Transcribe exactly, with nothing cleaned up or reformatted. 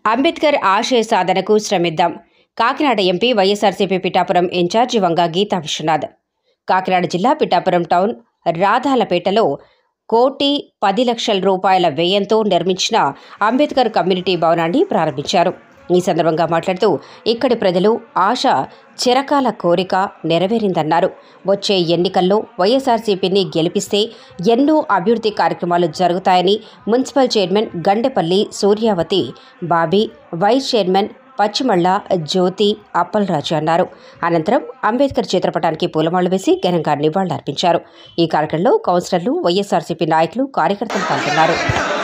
అంబేద్కర్ ఆశయ సాధనకు శ్రమిద్దాం. Kakinada MP YSRCP Pithapuram incharge Vanga Geetha Viswanath. కాకినాడ జిల్లా పిఠాపురం టౌన్ రాధాలపేటలో కోటి పది లక్షల రూపాయల వ్యయంతో నిర్మించిన అంబేద్కర్ కమ్యూనిటీ భవనాన్ని ప్రారంభించారు. ఈ సందర్భంగా మాట్లాడుతూ ఇక్కడి ప్రజలు ఆశ చిరకాల కోరిక నెరవేరిందన్నారు. వచ్చే ఎన్నికల్లో వైఎస్ఆర్సీపీని గెలిపిస్తే ఎన్నో అభివృద్ధి కార్యక్రమాలు జరుగుతాయని municipal chairman Gandepalli Suryavathi Bobby, vice chairman Pachimalla Jyothi Appalaraju అన్నారు. అనంతరం అంబేద్కర్ చిత్రపటానికి పూలమాలలు వేసి ఘనంగా నివాళులర్పించారు. ఈ కార్యక్రమంలో కౌన్సిలర్లు, వైఎస్ఆర్సీపీ నాయకులు, కార్యకర్తలు పాల్గొన్నారు.